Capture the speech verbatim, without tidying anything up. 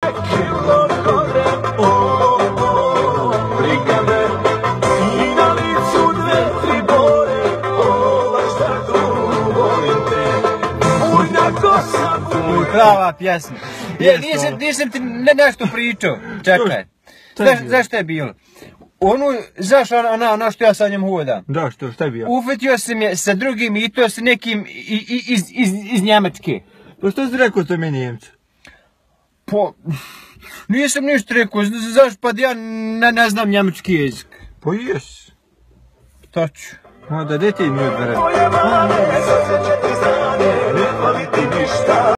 Kilo gore, o, o, briga me. I na licu dve, tri bore, o, šta tu volim te. Bujna kosa, bujna. Prava pjesma. Je, nisam, nisam ti ne, nešto pričao. Čekaj. Znaš, znaš šta je bilo? Onu, znaš ona, ona što ja sa njom hodam? Da, što, šta je bio? Uvetio sam je sa drugim i to sa nekim iz, iz, iz Njemačke. Pa što si rekao to mi Njemcu? Po... Nisam ništa rekao, znaš pa ja ne, ne znam njemački jezik. Pa jes. Šta ću? Onda, gdje ti mi odbere? Moje mane, sad se će ti znane, ne fali ti ništa.